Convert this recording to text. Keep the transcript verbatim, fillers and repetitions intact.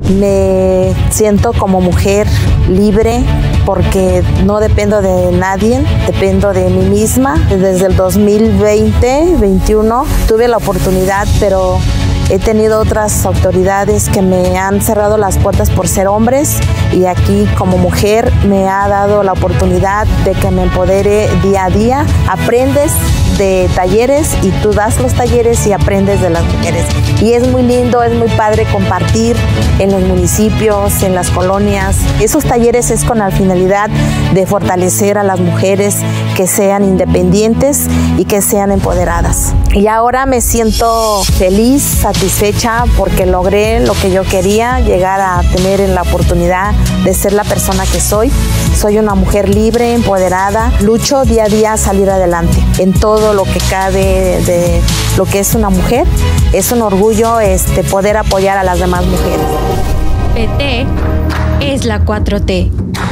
Me siento como mujer libre porque no dependo de nadie, dependo de mí misma. Desde el dos mil veinte, veintiuno tuve la oportunidad, pero he tenido otras autoridades que me han cerrado las puertas por ser hombres, y aquí como mujer me ha dado la oportunidad de que me empodere día a día. Aprendes de talleres y tú das los talleres y aprendes de las mujeres. Y es muy lindo, es muy padre compartir en los municipios, en las colonias. Esos talleres es con la finalidad de fortalecer a las mujeres, que sean independientes y que sean empoderadas. Y ahora me siento feliz, satisfecha, porque logré lo que yo quería, llegar a tener la oportunidad de ser la persona que soy. Soy una mujer libre, empoderada, lucho día a día a salir adelante en todo lo que cabe de lo que es una mujer. Es un orgullo este, poder apoyar a las demás mujeres. P T es la cuatro T.